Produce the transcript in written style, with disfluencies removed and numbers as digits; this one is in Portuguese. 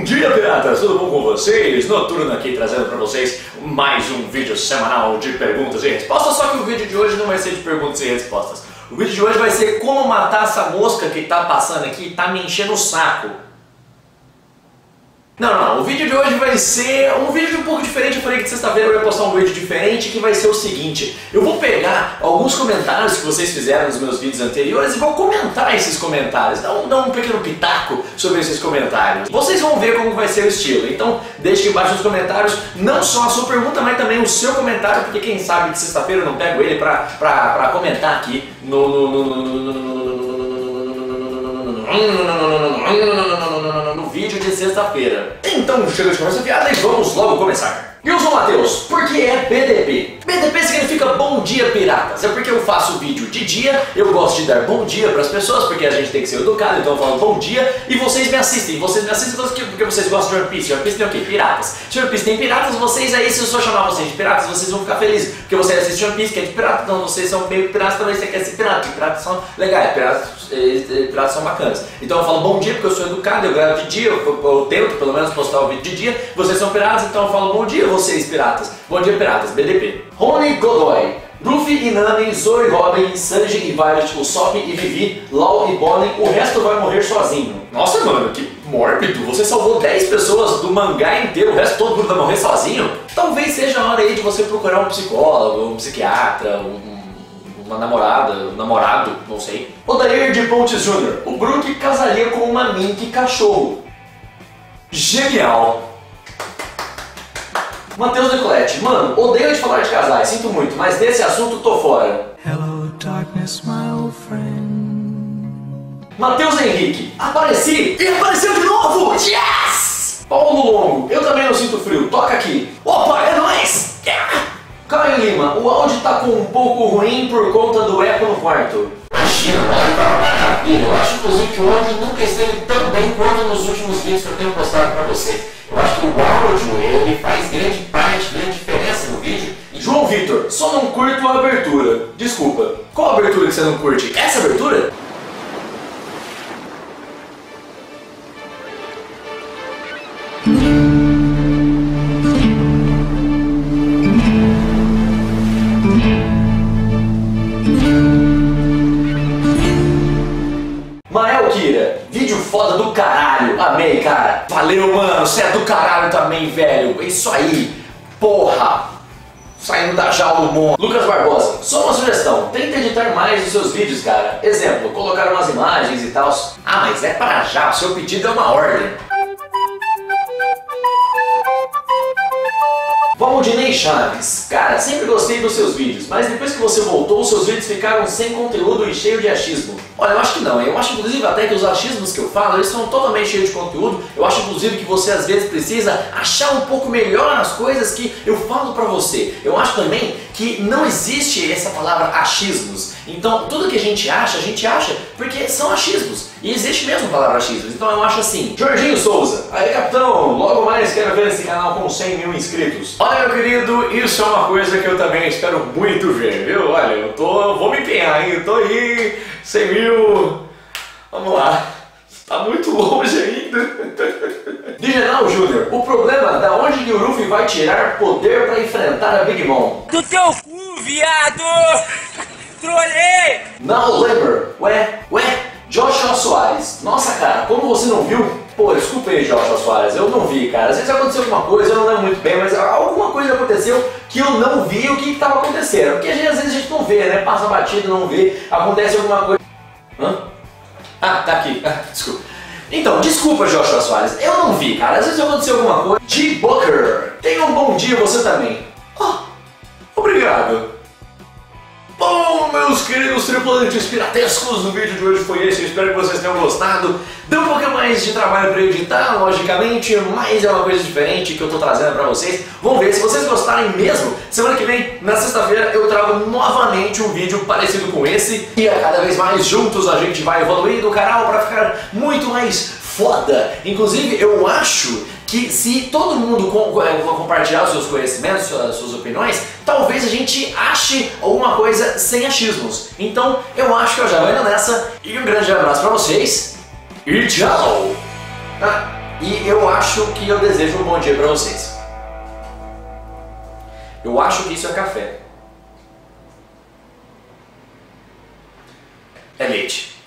dia, piratas! Tudo bom com vocês? Noturno aqui trazendo pra vocês mais um vídeo semanal de perguntas e respostas, só que o vídeo de hoje não vai ser de perguntas e respostas. O vídeo de hoje vai ser como matar essa mosca que tá passando aqui e tá me enchendo o saco. Não, o vídeo de hoje vai ser um vídeo um pouco diferente. Eu falei que sexta-feira eu ia postar um vídeo diferente, que vai ser o seguinte: eu vou pegar alguns comentários que vocês fizeram nos meus vídeos anteriores e vou comentar esses comentários, dar um pequeno pitaco sobre esses comentários. Vocês vão ver como vai ser o estilo, então deixe aqui embaixo nos comentários não só a sua pergunta, mas também o seu comentário, porque quem sabe que sexta-feira eu não pego ele pra comentar aqui no vídeo de sexta-feira. Então chega de conversa fiada e vamos logo começar. Eu sou o Matheus, porque é BDP. BDP significa bom dia, piratas. É porque eu faço vídeo de dia, eu gosto de dar bom dia para as pessoas, porque a gente tem que ser educado, então eu falo bom dia e vocês me assistem. Vocês me assistem porque vocês gostam de One Piece. One Piece tem o quê? Piratas. Se One Piece tem piratas, vocês aí, se eu só chamar vocês de piratas, vocês vão ficar felizes, porque vocês assistem One Piece, que é de pirata, então vocês são meio piratas também, você quer ser pirata, porque piratas são legais, piratas são bacanas. Então eu falo bom dia porque eu sou educado, eu gravo de dia, eu tento pelo menos postar o vídeo de dia. Vocês são piratas, então eu falo bom dia vocês piratas. Bom dia, piratas, BDP. Rony Godoy, Luffy e Nami, Zoro e Robin, Sanji e Violet, Usopp e Vivi, Law e Bonnie, o resto vai morrer sozinho. Nossa, mano, que mórbido. Você salvou 10 pessoas do mangá inteiro, o resto todo mundo vai morrer sozinho? Talvez seja a hora aí de você procurar um psicólogo, um psiquiatra, uma namorada, um namorado, não sei. Odair de Pontes Jr., o Brook casaria com uma mink cachorro. Genial! Matheus Nicoletti, mano, odeio de falar de casais, sinto muito, mas desse assunto tô fora. Hello, darkness, my old friend. Matheus Henrique, apareci! E apareceu de novo! Yes! Paulo Longo, eu também não sinto frio, toca aqui. Opa, é nóis! Yeah! Caio Lima, o áudio tá com um pouco ruim por conta do eco no quarto. Imagina, eu acho inclusive que o áudio nunca esteve tão bem quanto nos últimos vídeos que eu tenho postado pra você. Eu acho que o áudio, ele faz grande diferença no vídeo. João Vitor, só não curto a abertura. Desculpa, qual a abertura que você não curte? Essa abertura? Mael Kira, vídeo foda do caralho, amei, cara. Valeu, mano, você é do caralho também, velho. É isso aí, porra. Saindo da jaula do mundo. Lucas Barbosa, só uma sugestão, tenta editar mais os seus vídeos, cara. Exemplo, colocar umas imagens e tal. Ah, mas é para já, o seu pedido é uma ordem. Valdinei Chaves, cara, sempre gostei dos seus vídeos, mas depois que você voltou, os seus vídeos ficaram sem conteúdo e cheio de achismo. Olha, eu acho que não, eu acho inclusive até que os achismos que eu falo, eles são totalmente cheios de conteúdo. Eu acho inclusive que você às vezes precisa achar um pouco melhor as coisas que eu falo pra você. Eu acho também que não existe essa palavra achismos. Então, tudo que a gente acha porque são achismos. E existe mesmo a palavra achismos. Então eu acho assim. Jorginho Souza, aí capitão, logo mais quero ver esse canal com 100 mil inscritos. Olha, meu querido, isso é uma coisa que eu também espero muito ver, viu? Olha, eu vou me empenhar, hein? Eu tô aí, 100 mil. Vamos lá. Tá muito longe ainda. Digenal Júnior, o problema da onde que o Luffy vai tirar poder pra enfrentar a Big Mom? Do teu cu, viado! Trolei! Now Labor, ué, Joshua Soares. Nossa, cara, como você não viu? Pô, desculpa aí, Joshua Soares, eu não vi, cara. Às vezes aconteceu alguma coisa, eu não lembro muito bem, mas alguma coisa aconteceu que eu não vi o que estava acontecendo. Porque às vezes a gente não vê, né? Passa batido, não vê, acontece alguma coisa. Hã? Ah, tá aqui. Desculpa. Então, desculpa, Joshua Soares, eu não vi, cara. Às vezes aconteceu alguma coisa. G. Booker, tenha um bom dia você também. Oh, obrigado. Bom, meus queridos tripulantes piratescos, o vídeo de hoje foi esse, eu espero que vocês tenham gostado. Deu um pouquinho mais de trabalho para editar, logicamente, mas é uma coisa diferente que eu tô trazendo para vocês. Vamos ver, se vocês gostarem mesmo, semana que vem, na sexta-feira, eu trago novamente um vídeo parecido com esse. E cada vez mais juntos a gente vai evoluindo o canal para ficar muito mais foda. Inclusive, eu acho que se todo mundo compartilhar os seus conhecimentos, as suas opiniões, talvez a gente ache alguma coisa sem achismos. Então eu acho que eu já vou indo nessa, e um grande abraço pra vocês, e tchau! E eu acho que eu desejo um bom dia para vocês. Eu acho que isso é café. É leite.